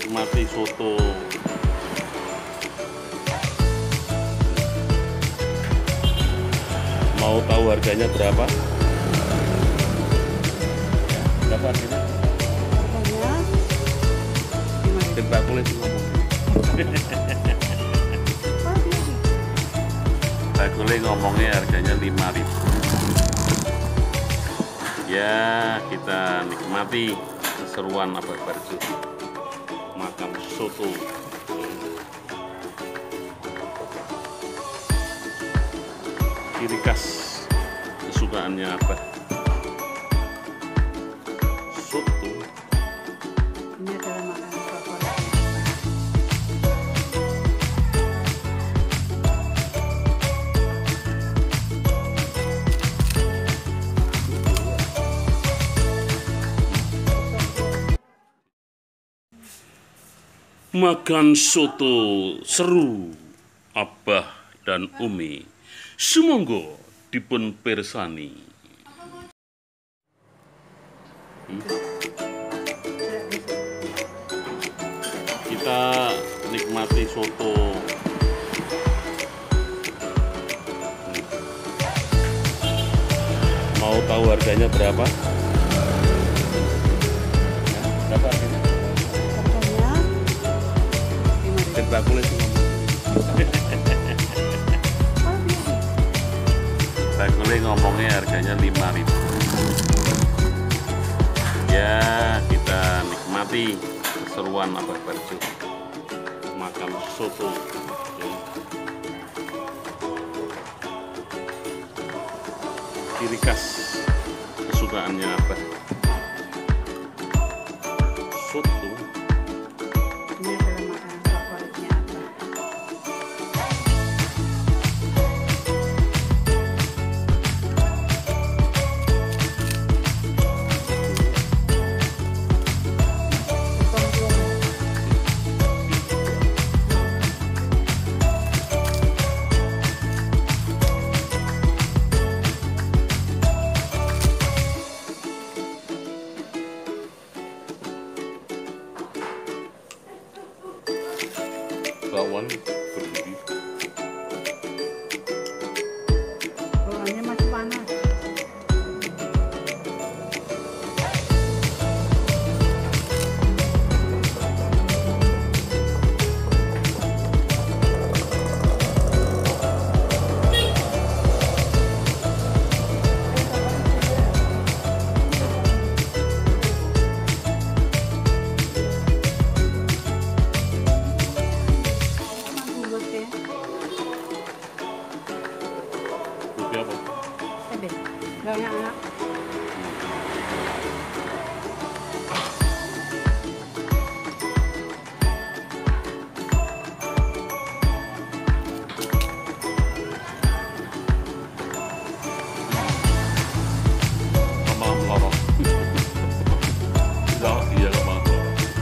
nikmati soto. Mau tahu harganya berapa? Berapa harganya? Harganya Mbak Kulit ngomong. Mbak Kulit ngomongnya harganya 5.000. Ya, kita nikmati keseruan Abah Barjo makan soto. Ciri khas kesukaannya Abah, soto. Ini adalah makanan favorit. Makan soto seru Abah dan Umi. Sumangga dipun pirsani. Kita nikmati soto. Mau tahu harganya berapa? Berapa harganya? Harganya Mbak Kulit ngomong. Mbak Kulit ngomongnya harganya 5.000. Ya, kita nikmati keseruan Abah Barjo makan soto. Ciri khas kesukaannya Abah, soto. ini adalah makanan favoritnya Abah. Bakwan berdiri. Bawaannya masih panas. Putih apa? Banyak anak. Sama melorot. Iya, sama melorot.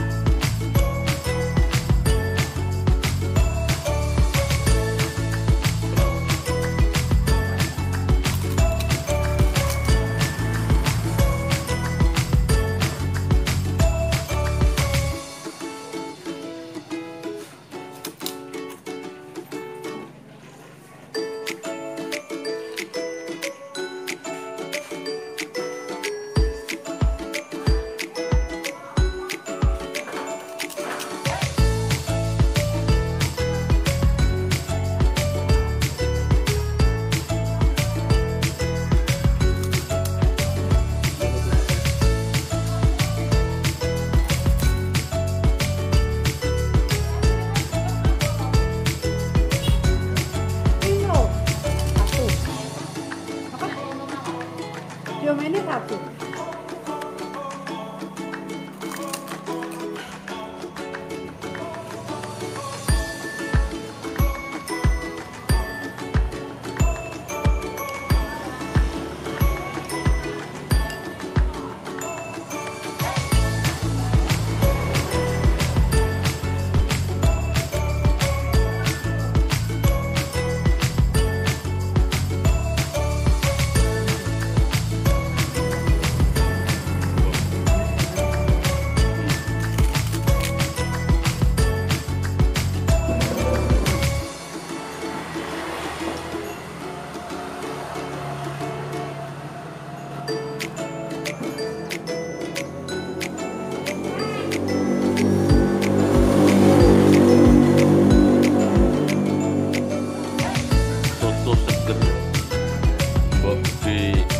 Ini satu. di